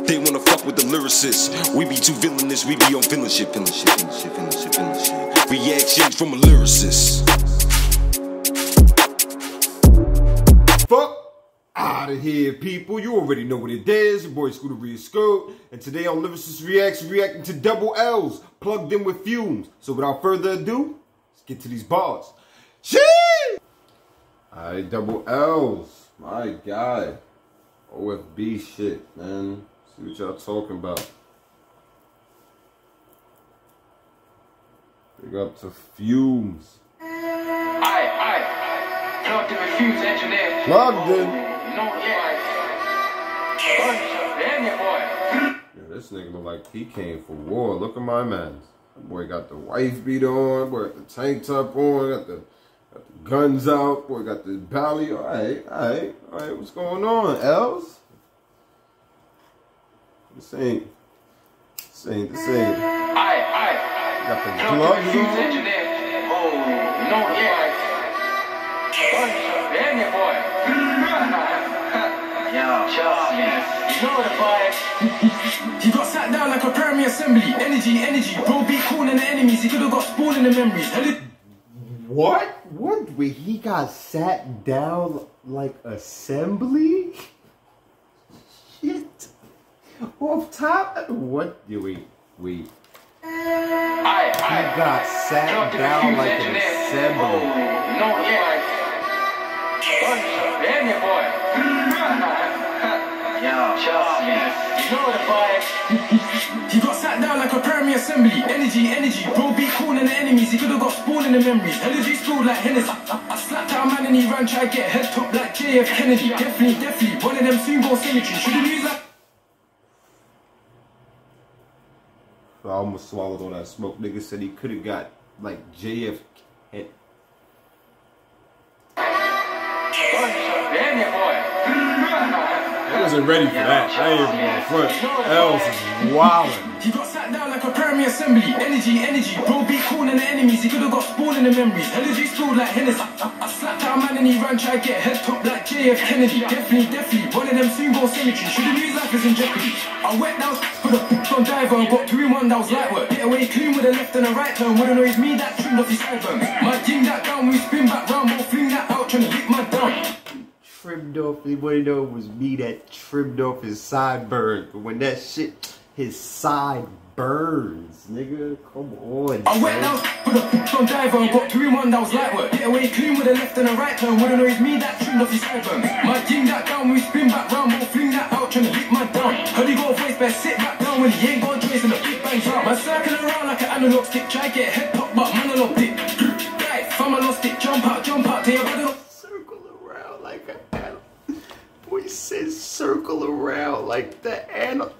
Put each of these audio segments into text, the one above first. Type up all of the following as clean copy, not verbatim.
They wanna fuck with the lyricists. We be too villainous, we be on feeling shit. Reactions from a lyricist. Fuck out of here, people. You already know what it is. Your boy Scooter Reed Scope. And today on Lyricist Reacts, reacting to Double L's, plugged in with Fumes. So without further ado, let's get to these bars. Shit! Alright, Double L's. My God. OFB shit, man. See what y'all talking about. Big up to Fumes. Aye. Plugged in with Fumes engineer. Plugged in. Not yet. Boy. Yeah, this nigga look like he came for war. Look at my man. That boy got the wife beat on. Boy got the tank top on. Got the guns out. Boy got the belly. Alright. What's going on, Els? This ain't. Aye. Got the Plugged in gloves with Fumes on. engineer. Not yet. Boy. You know the vibe. He got sat down like a primary assembly. Energy. Bro beat calling the enemies. He could have got spawned in the memories. What? Wait, he got sat down like assembly? Shit. Off top? What? Wait. Aye. He got sat down like an assembly. Not yet. Boy. You know the vibe. He got sat down like a primary assembly. Energy. Bro beat calling the enemies. He could have got spawned in the memories. Energy spilled like Hennessy. I slapped out a man and he ran, try to get head top like JF Kennedy. Definitely. One of them soon go cemetery. Should have used that. I almost swallowed all that smoke. Nigga said he could have got like JF. I wasn't ready for that. I ain't even on front. Els is wildin'. He got sat down like a primary assembly. Energy. Bro beat calling the enemies. He could have got spawned in the memories. Energy spilled like Hennessy. I slapped out a man and he ran, try to get head top like JF Kennedy. Definitely. One of them soon go cemetery. Should have knew his life is in jeopardy. I went down, put a book on diver and got 2 in 1. That was light work. Get away clean with a left and a right turn. Wouldn't know it's me that trimmed off his sideburns. My ding that down, we spin back round, we'll fling that out, trying to hit my down. Trimmed off, he wouldn't know it was me that trimmed off his sideburns. But when that shit, his side burns, nigga, come on. I went down, put a book on diver and got 2 in 1. That was light work. Get away clean with a left and a right turn. Wouldn't know it's me that trimmed off his sideburns. My ding that down, we spin back round, we'll fling that out, trying to hit my down. Heard he got a voice, best sit back down when he ain't got a choice and the big bang down. Man circling around like an analog stick, try get head pop, but man I lost it. Right, fam I lost it, jump out, till your brother. Circle around like an animal. Boy says circle around like the animal.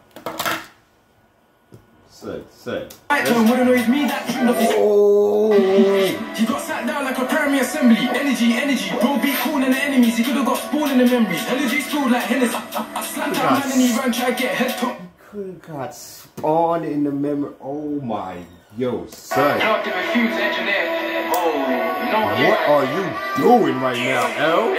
Say. Right turn, wouldn't know it's me that trimmed off his. He got sat down like a primary assembly. Energy. Bro beat calling the enemies. He could have got spawned in the memories. Energy spilled like Hennessy. I slapped out a man and he ran, try to get head top. Could have got spawned in the memory. Oh my, yo, son. Plugged in with Fumes engineer. What are you doing right now, El?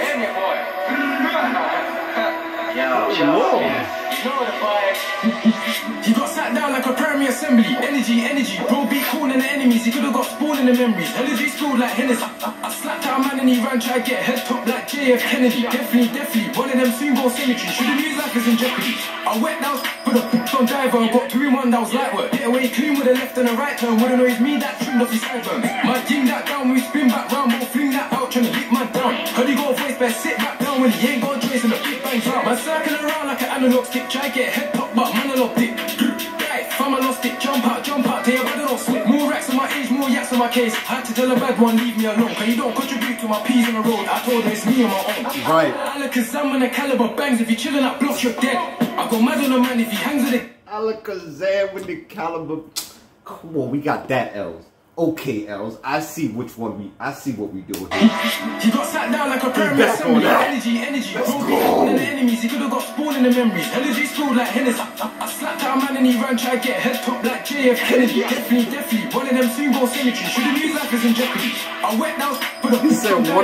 You know the vibe. He got sat down like a primary assembly. Energy. Bro beat calling the enemies. He could have got spawned in the memories. Energy spilled like Hennessy. I slapped out a man and he ran, try to get head top like JF Kennedy. Definitely. One of them soon go cemetery. Should have knew his life is in jeopardy. I went down, put a book on diver and got 2 in 1. That was light work. Get away clean with a left and a right turn. Wouldn't know it's me that trimmed off his sideburns. My ding that down, we spin back round, we'll fling that out, trying to hit my down. Heard he got a voice, best sit back down when he ain't got a choice and the big bang down. Man circling around like an analog stick, try get head pop, but man I lost it. Right, fam I lost it, jump out, till your brother don't slip. More racks on my age, more yaks on my case. Had to tell a bad one, leave me alone, cause you don't contribute to my peas on the road. I told her it's me on my own. Right. Alakazam and a caliber bangs, if you chillin' at blocks, you're dead. I go mad on a man if he hangs with it. Alakazam with the caliber. Come on, we got that, Els. Okay, Els, I see what we doing here. He got sat down like a pyramid assembly. Energy. Broke in the enemies, he could've got spawned in the memories. Energy spilled like Hennessy. I slapped out a man and he ran, tried to get head top like JF Kennedy. Definitely. One of them soon go cemetery. Should've knew life is in jeopardy. I went down, put a He said one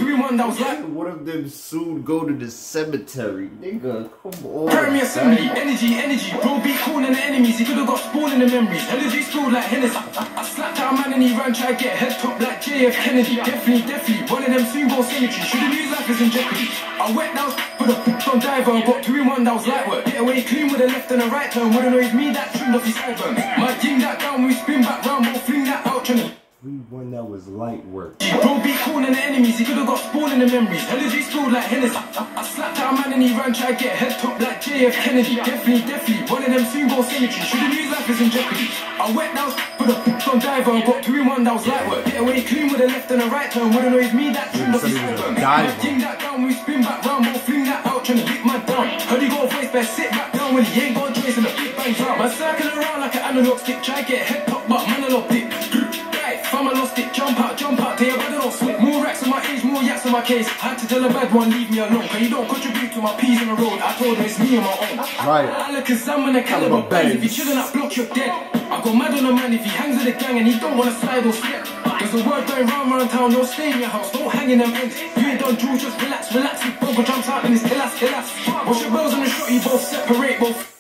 of them them soon go to the cemetery. Nigga, come on. Pyramid assembly, energy. Bro beat cool in the enemies, he could've got spawned in the memories. Energy spilled like Hennessy. I slapped out a man and he ran, tried to get head top like JF Kennedy. Definitely. One of them soon go cemetery. Should've knew life is in jeopardy. I went down, put a on diver and got 2 in 1, that was light work. Get away clean with a left and a right turn. Wouldn't know it's me that trimmed off his sideburn. Might ding that down, we spin back round, we'll fling that out, Johnny. 3-1, that was light work. Bro beat cool in the enemies, he could've got spawned in the memories. Energy spilled like Hennessy. I slapped out a man and he ran, tried to get head top like JF Kennedy. Definitely. One of them soon go cemetery. Should've knew life is in jeopardy. I went down, put a on diver and got 2 in 1, that was light work. Get away clean with a left and a right turn. Wouldn't know it's me that trimmed off his sideburn. Might ding that down, we spin back round, we'll fling that out, trying to hit my down. Heard he got a voice, best sit back down when he ain't got a choice in the big bang drum. I circle around like an analog stick, try to get head top, but man I lost it. Fam, I lost it, jump out, tell you better not slip. More racks on my age, more yaks on my case. Had to tell a bad one, leave me alone, cause you don't contribute to my peas on the road. I told her it's me on my own. Right. Alakazam and a caliber bangs. If you chillin' that block, you're dead. I go mad on a man if he hangs with the gang and he don't wanna slide or slip. There's a word going round town, don't stay in your house, don't hang in them ends. You ain't done jewels, just relax. If Bobo jumps out and it's hillas. Wash your bells on the shot, you both separate, both.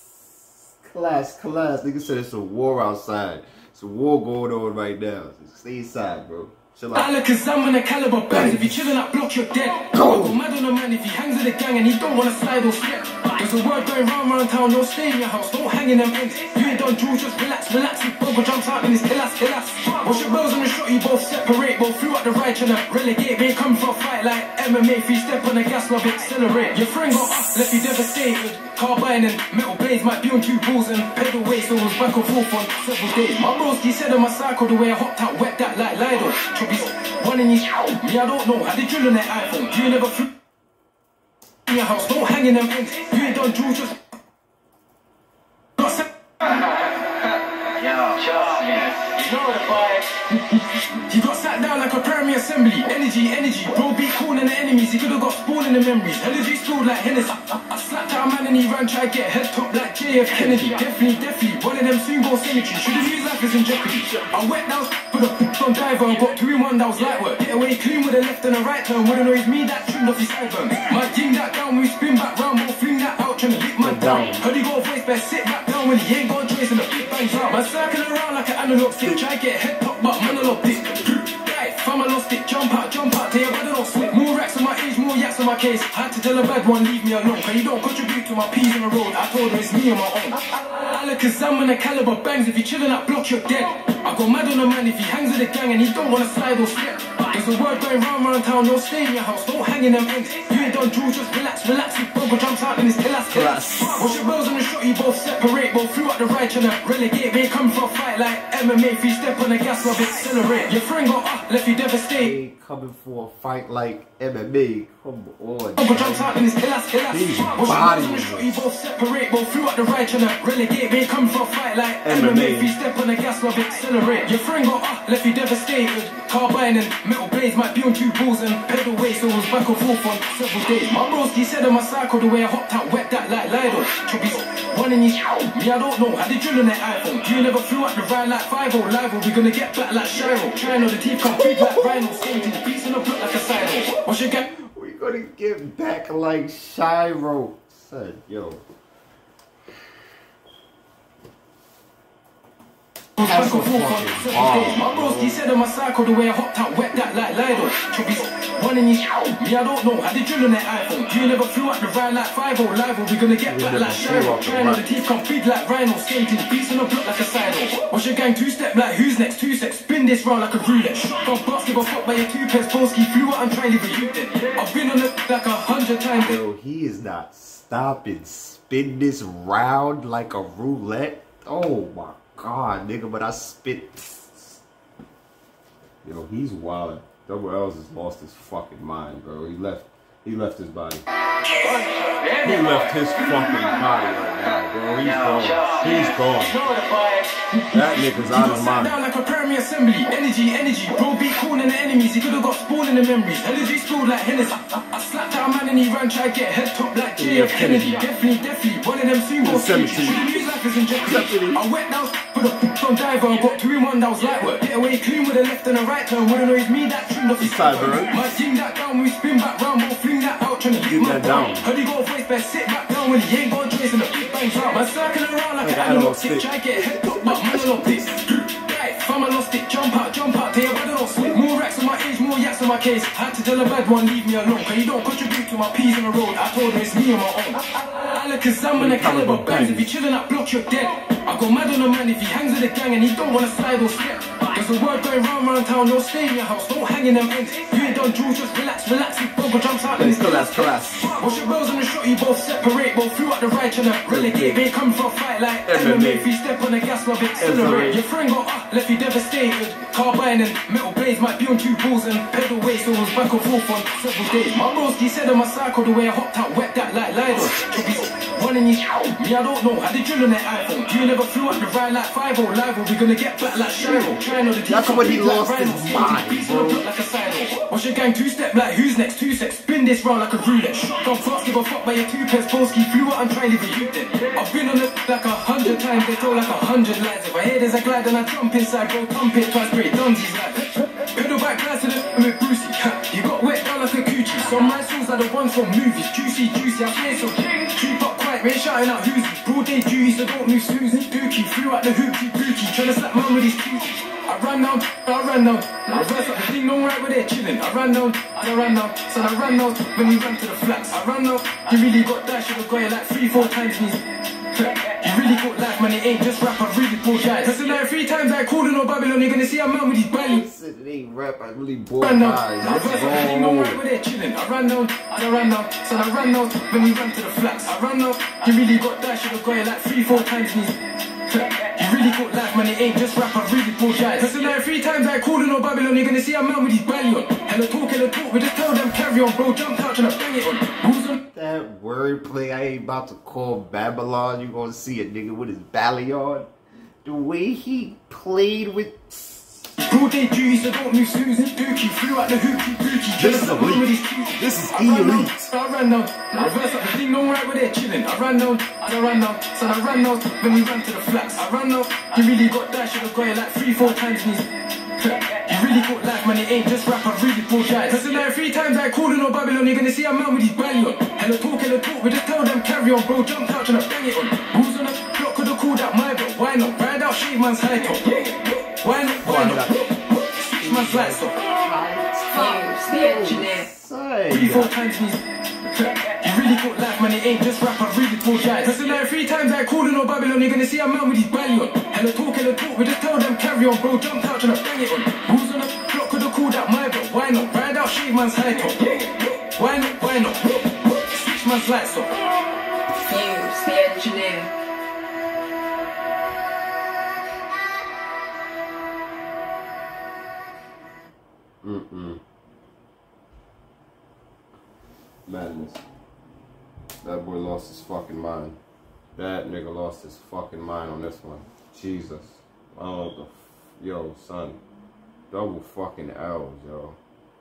Class. Nigga said it's a war outside. It's a war going on right now. Stay inside, bro. Chill out. Alakazam and a caliber bangs. If you chillin' that block, you're dead. Go mad on a man if he hangs with the gang and he don't wanna slide or slip. There's a word going round town, don't stay in your house, don't hang in them ends. You ain't done jewels, just relax. If Bobo jumps out and it's hillas. Wash your bells on the shot, you both separate. Both flew out the right tryna relegate. They come for a fight like MMA. 3 step on the gas, love accelerate. Your friend got up, left you devastated. Carbine and metal blades might be on 2 balls and pedal weights. So it was back and forth on several days. My broski said on my cycle the way I hopped out, wet that like Lido. Chubby's one in his me, I don't know how they drill on that iPhone. You never flew in your house, don't hang in them ends. You ain't done jewels, just he got sat down like a pyramid assembly. Energy. Bro beat cool in the enemies, he could've got spawned in the memories. Energy spilled like Hennessy. I slapped out a man and he ran, tried to get head top like JF Kennedy. Definitely. One of them soon go cemetery. Should've knew life is in jeopardy. I went down, put a on diver and got 2 in 1, that was light work. Get away clean with a left and a right turn. Wouldn't know it's me that trimmed off his sideburn. Might ding that down, we spin back round, we'll fling that out, trying to hit my down. Heard he got a voice, best sit back down when he ain't got a choice in the big bang drum. I circle around like an analog stick, try to get head top, but man I lost it. Fam, I lost it, jump out, tell you better not slip. More racks on my age, more yaks on my case. Had to tell a bad one, leave me alone, cause you don't contribute to my peas on the road. I told her it's me on my own. Alakazam and a caliber bangs. If you chillin' that block, you're dead. I go mad on a man if he hangs with the gang and he don't wanna slide or slip. There's a word going round town, don't stay in your house, don't hang in them ends. You ain't done jewels, just relax. If Bobo jumps out and it's hillas. Wash your bells on the shot, you both separate. Both flew out the right tryna relegate. They come for a fight like MMA. 3 step on the gas, love accelerate. Your friend got up, left you devastated. Coming for a fight like MMA. Come on. Bobo jumps out and it's hillas. Wash your bells on the shot, you both separate. Both flew out the right tryna relegate. They come for a fight like MMA. 3 step on the gas, love accelerate. Your friend got up, left you devastated. Carbine and metal blades might be on 2 balls and pedal weights. So it was back and forth on several days. My broski said on my cycle the way I hopped out, wet that like Lido. Chubby's one in his me, I don't know how they drill on that iPhone. You never flew out the ride like 5-0 live. We gonna get back like Shiro. Trying the teeth come big like rhinos. Skating beats in the block like a silo. What's your gang? We gonna get back like Shiro. Son, yo. Back and forth on several days. My broski said on my cycle the way I hopped out, wet that like Lido. Chubby's one in his me, I don't know how they drill on that iPhone. You never flew out the ride like 5-0 live. We gonna get back like Shiro. Trying the teeth come big like rhinos. Skating beats in the block like a silo. What's your gang? 2-step like who's next? 2 steps. Spin this round like a roulette. Shotgun bust, give a fuck by your 2 pairs. Broski flew out and tried to leave you dead. I've been on it like 100 times. Yo, he is not stopping. Spin this round like a roulette. Oh my God, nigga, but I spit. Yo, he's wildin'. Double L's has lost his fucking mind, bro. He left his body. Yeah, He left his fucking body right now, bro. He's gone. He's gone. That nigga's out of his mind. Down like a primary assembly. Energy, bro, be calling the enemies. He could've got spawned in the memories. Energy spilled like Hennessy. I slapped out a man and he ran, try to get head top like JF Kennedy. Definitely, one of them sumo streets. His life is in jeopardy. I went down for the on diver and got 2 in 1, that was light work. Get away clean with a left and a right turn. Wouldn't know it's me that trimmed off his side. My team that down, we spin back round, we'll fling that out, trying to beat my down. Heard he got a voice, best sit back down when he ain't got a choice and the big bangs out. Man circling around like an analog stick, try to get head top, but man I love this. Fam, I lost it, jump out, tell your brother don't slip. More racks on my age, more yaks on my case. Had to tell a bad one, leave me alone, cause you don't contribute to my peas on the road. I told him it's me on my own. Alakazam and a caliber bangs, if you chillin' that block, you're dead. I go mad on a man if he hangs with the gang and he don't wanna slide or step. There's a word going round town, no stay in your house, don't hang in them ends. You ain't done jewels, just relax. If Bobo jumps out, then it's collapse. Watch your girls on the shot, you both separate, both flew out the right and relegate. They come for a fight like MMA. If you step on the gas, love accelerate. Your friend got left you devastated. Carbine and metal blades might be on 2 balls and pedal weight, so it was back and forth on several days. My broski said on my cycle the way I hopped out, wet that like Lido. Running you, me I don't know, how they drill on that iPhone. You never flew out the ride like 5-0 live, we gonna get back like Shiro. Trying on the that's what he lost his mind, bro. Like a side. Watch your gang 2-step like who's next, 2 sets. Spin this round like a roulette. Shotgun fast, give a fuck by your 2 pairs. Polski flew out and try to leave you dead. I've been on it like 100 times, they told like 100 lies. If I hear there's a glide then I jump inside, bro, thump it twice, great Dunsies like. Pedal back glass to the with Brucey. You got wet down like a coochie. Some my songs are the ones from movies. Juicy, I play so keep up quiet, we ain't shouting out who's broad day duty, so don't move snooze. Dookie, flew out the hookie, tryna slap man with his cuties. I ran down, reverse up the thing, don't right where they're chilling. I ran down, so I ran down when we ran to the flats. I ran down, you really got that, should've got it like 3-4 times in his. You really got life, man, it ain't just rap, I really bought guys. Cause like 3 times I called in on Babylon, you're gonna see a man with his belly. It ain't rap, I really bought guys. Reverse up the thing, don't right where they're chilling. I ran down, so I ran down when we ran to the flats. I ran down, you really got that, should've got it like 3-4 times in his. You really got life, man, it ain't just rap, I really bought guys. Cause like 3 times I called in on Babylon, you're gonna see a man with his belly on. Hella talk, we just tell them carry on, bro, jump out and I bang it on. Who's on? That wordplay, I ain't about to call Babylon. You gonna see a nigga with his belly on. The way he played with. Broad day duty, so don't move snooze. Dookie, flew out the hookie. This is elite. This is elite. I ran down, reverse up the thing, don't right where they're chilling. I ran down, so I ran down when we ran to the flats. I ran down, you really got that, should've got it like 3-4 times in his. You really got life, man, it ain't just rap, I really bought guys. Cause like 3 times I called in on Babylon, you're gonna see a man with his belly on. Hella talk, we just tell them carry on, bro, jump out and I bang it on. Who's on the block, could've called out my bro, why not? Ride out, shave man's high top. Why not? Switch man's lights off. Fuse, the engineer. 3-4 times in his. You really got life, man, it ain't just rap, I really bought guys. Cause like 3 times I called in on Babylon, you're gonna see a man with his belly on. Hella talk, we just tell them carry on, bro, jump out and I bang it on. Who's on the block, could've called out my bro, why not? Ride out, shave man's high top. Why not? Switch man's lights off. Fuse, the engineer. Madness. That boy lost his fucking mind. That nigga lost his fucking mind on this one. Jesus. I don't know what the yo, son. Double fucking L's, yo.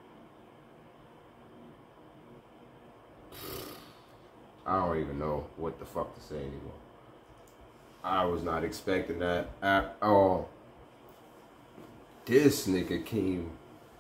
I don't even know what the fuck to say anymore. I was not expecting that at all. This nigga came.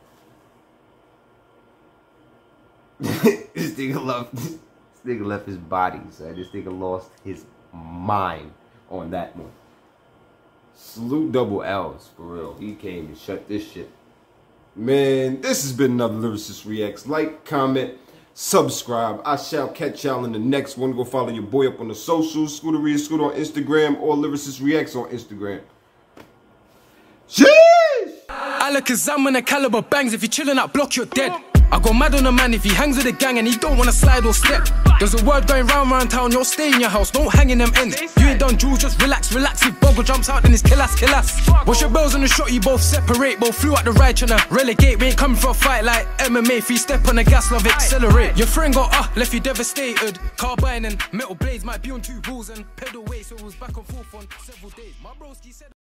This nigga left his body, son. This nigga lost his mind on that one. Salute Double L's, for real. He came and shut this shit. Man, this has been another Lyricist Reacts. Like, comment, subscribe. I shall catch y'all in the next one. Go follow your boy up on the socials. Scooteria Scoot on Instagram or Lyricist Reacts on Instagram. Sheesh! Alakazam and a caliber bangs, if you're chillin' that block, you're dead. I go mad on a man if he hangs with a gang and he don't wanna slide or step. There's a word going round town, you'll stay in your house, don't hang in them ends. You ain't done jewels, just relax. If Bogle jumps out, then it's kill us. Wash your bells on the shot, you both separate. Both flew out the ride, tryna relegate. We ain't coming for a fight like MMA. 3 step on the gas, love accelerate. Your friend got left you devastated. Carbine and metal blades might be on 2 balls and pedal weight, so it was back and forth on several days. My broski said